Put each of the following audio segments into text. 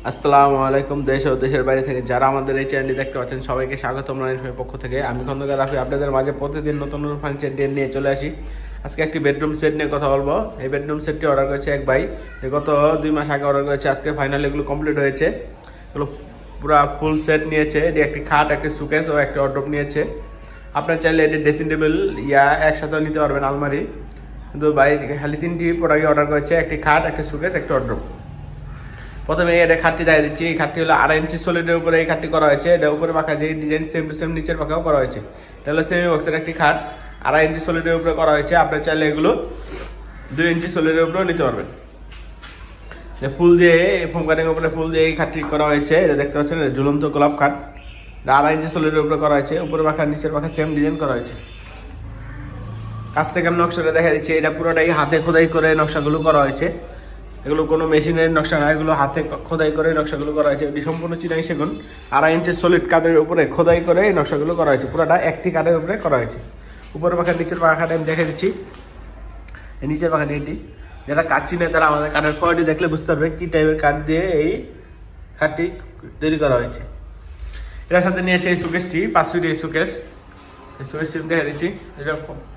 আসসালামু আলাইকুম। দেশ ও দেশের বাইরে থেকে যারা আমাদের এই চ্যানেলটি দেখতে পাচ্ছেন সবাইকে স্বাগতম রানিফের পক্ষ থেকে। আমি খন্দকার রাফি আপনাদের মাঝে প্রতিদিন নতুন নতুন ফার্নিচার নিয়ে চলে আসি। আজকে একটি বেডরুম সেট নিয়ে কথা বলবো। এই বেডরুম সেটটি অর্ডার করেছে এক ভাই, গত 2 মাস আগে অর্ডার করেছে। আজকে ফাইনালি এগুলো কমপ্লিট হয়েছে। এগুলো পুরো ফুল সেট নিয়েছে। এটি একটি খাট, একটি সুকেস ও একটি ওয়ারড্রপ নিয়েছে। আপনার চাইলে এটি ড্রেসিং টেবিল একসাথে নিতে পারবেন, আলমারি। কিন্তু ভাই খালি 3টি প্রোডাক্ট অর্ডার করেছে, একটি খাট, একটি সুকেস, একটি ওয়ারড্রপ। প্রথমে এটা খাটটি দেখা দিচ্ছি। এই খাটটি হলো 2.5 ইঞ্চি সলিডের উপরে এই খাটটি করা হয়েছে। এটা উপরে পাখা যে ডিজাইন সেম টু সেম নিচের পাখাও করা হয়েছে। এটা হলো সেমি বক্সের একটি খাট, 2.5 ইঞ্চি সলিডের উপরে করা হয়েছে। আপনার চাইলে এগুলো 2 ইঞ্চি সলিডের উপরেও নিতে পারবেন। ফুল দিয়ে ফোম কাটিং উপরে ফুল দিয়ে এই খাটটি করা হয়েছে। এটা দেখতে পাচ্ছেন ঝুলন্ত গোলাপ খাট, 2.5 ইঞ্চি সলিডের উপরে করা হয়েছে। উপরে পাখা নিচের পাখা সেম ডিজাইন করা হয়েছে। কাছ থেকে আমি নকশাটা দেখা দিচ্ছি। এটা পুরোটাই হাতে খোদাই করে নকশাগুলো করা হয়েছে। এগুলো কোনো মেশিনের নকশা না, এগুলো হাতে খোদাই করে নকশাগুলো করা হয়েছে। এটি সম্পূর্ণ চিনাই সেগুন, 2.5 ইঞ্চি সলিড কাঠের উপরে খোদাই করে এই নকশাগুলো করা হয়েছে। পুরোটা একটি কাঠের উপরে করা হয়েছে। উপরের পাখা নিচের পাখাটা আমি দেখে দিচ্ছি। এই নিচের পাখাটি এটি, যারা কাঠ চিনে তারা আমাদের কাঠের কোয়ালিটি দেখলে বুঝতে পারবে কি টাইপের কাঠ দিয়ে এই কাঠটি তৈরি করা হয়েছে। এটার সাথে নিয়েছে এই সুকেসটি, 5 ফিট এই সুকেস। এই সুকেসটি দেখে দিচ্ছি। এটা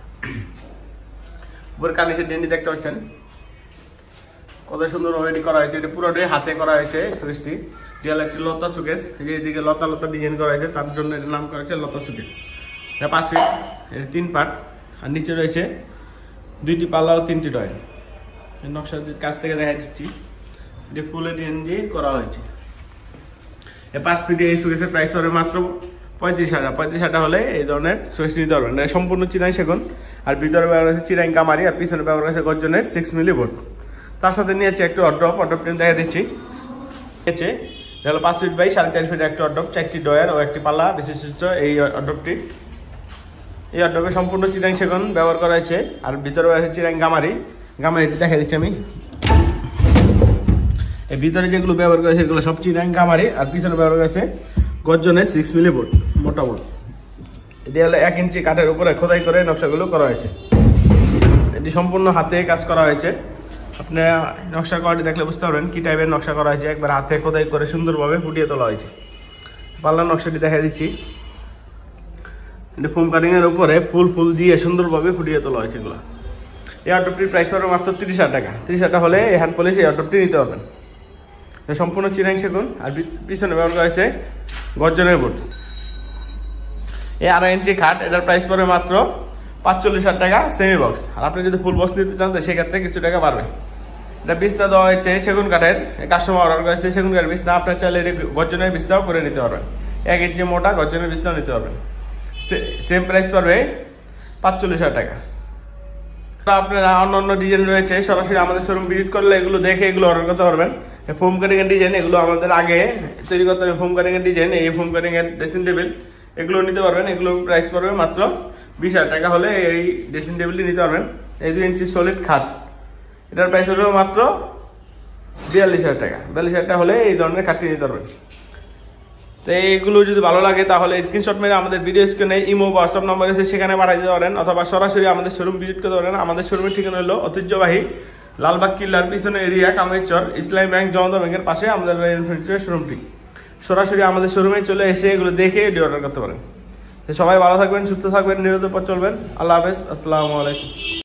উপরের কার্নিশের ডিজাইনটি দেখতে পাচ্ছেন কত সুন্দর অলরেডি করা হয়েছে। এটা পুরোটাই হাতে করা হয়েছে সুকেসটি। দেয়ালে একটি লতা সুকেস, এদিকে লতা লতা ডিজাইন করা হয়েছে, তার জন্য এর নাম করা হয়েছে লতা সুকেস। এটা 5 ফিট, এটা 3 পার্ট। আর নিচে রয়েছে 2টি পাল্লা ও 3টি ডয়েল। এই নকশার কাছ থেকে দেখা যাচ্ছি এটি ফুলের ডিজাইন দিয়ে করা হয়েছে। এই 5 ফিটে এই সুকেসের প্রাইস হবে মাত্র 35,000। 35,000 হলে এই ধরনের সুকেস নিতে পারবেন। এটা সম্পূর্ণ চিনাই সেগুন, আর ভিতরে ব্যবহার হয়েছে চিরাং কামারি, আর পিছনে ব্যবহার হয়েছে গর্জনের 6 মিলি বোর্ড। তার সাথে নিয়েছে একটু ওয়ারড্রপ দেখা দিচ্ছি। নিয়েছে 5 ফিট বাই 4.5 ফিট একটি ওয়ারড্রপ, 4টি ডয়ার ও একটি পাল্লা বিশিষ্ট এই ওয়ারড্রপটি। এই ওয়ারড্রপে সম্পূর্ণ চিরাং সেগুন ব্যবহার করা হয়েছে, আর ভিতরে রয়েছে চিরাং গামারিটি দেখা দিচ্ছি আমি। এই ভিতরে যেগুলো ব্যবহার করেছে এগুলো সব চিরাং গামারি, আর পিছনে ব্যবহার করেছে গর্জনের 6 মিলি বোর্ড, মোটা বোর্ড। এটি হলো 1 ইঞ্চি কাঠের উপরে খোদাই করে নকশাগুলো করা হয়েছে। এটি সম্পূর্ণ হাতে কাজ করা হয়েছে। আপনি নকশা কোয়ালিটি দেখলে বুঝতে পারবেন কি টাইপের নকশা করা হয়েছে। একবার হাতে খোদাই করে সুন্দরভাবে ফুটিয়ে তোলা হয়েছে। পাল্লার নকশাটি দেখা দিচ্ছি। ফোম কাটিং এর উপরে ফুল দিয়ে সুন্দরভাবে ফুটিয়ে তোলা হয়েছে এগুলো। এই ওয়ারড্রপটির প্রাইস পড়বে মাত্র 30,000 টাকা। 30,000 টাকা হলে এই হ্যান্ড পলিশ এই ওয়ারড্রপটি নিতে পারবেন। সম্পূর্ণ চিরাং সেগুন, আর পিছনে ব্যবহার করা হয়েছে গর্জনের বোর্ড। এই 2.5 ইঞ্চি খাট, এটার প্রাইস পড়বে মাত্র 45,000 টাকা সেমি বক্স। আর আপনি যদি ফুল বক্স নিতে চান সেক্ষেত্রে কিছু টাকা বাড়বে। এটা বিছনা দেওয়া হয়েছে সেগুন কাঠের, কাস্টমার অর্ডার করেছে সেগুন কাঠের বিছনা। আপনার চাইলে গর্জনের বিছনাও করে নিতে পারবেন। 1 ইঞ্চি মোটা গর্জনের বিছনাও নিতে পারবেন। সেম প্রাইস পড়বে 45,000 টাকা। আপনারা অন্য ডিজাইন রয়েছে, সরাসরি আমাদের শোরুম ভিজিট করলে এগুলো দেখে এগুলো অর্ডার করতে পারবেন। ফোম কাটিং এর ডিজাইন এগুলো আমাদের আগে তৈরি করতে হবে। ফোম কাটিং এর ডিজাইন, এই ফোম কাটিং এর ড্রেসিং টেবিল এগুলো নিতে পারবেন। এগুলো প্রাইস পড়বে মাত্র 20,000 টাকা হলে এই ড্রেসিং টেবিলটি নিতে পারবেন। এই 2 ইঞ্চি সলিড খাট, এটার প্রাইস পড়বে মাত্র 42,000 টাকা। 42,000 টাকা হলে এই ধরনের খাটটি নিতে পারবেন। তো এইগুলো যদি ভালো লাগে তাহলে স্ক্রিনশট মেরে আমাদের ভিডিও স্ক্রিনে ইমো বা হোয়াটসঅ্যাপ নাম্বার আছে সেখানে পাঠিয়ে দিতে পারেন, অথবা সরাসরি আমাদের শোরুম ভিজিট করতে পারেন। আমাদের শোরুমের ঠিকানা হলো ঐতিহ্যবাহী লালবাগ কিল্লার পিছনে এরিয়া কামাইচর ইসলামী ব্যাংক জনতা ব্যাংকের পাশে আমাদের শোরুমটি। সরাসরি আমাদের শোরুমে চলে এসে এগুলো দেখে অর্ডার করতে পারেন। সবাই ভালো থাকবেন, সুস্থ থাকবেন, নিরাপদে পথ চলবেন। আল্লাহ হাফেজ, আসসালামু আলাইকুম।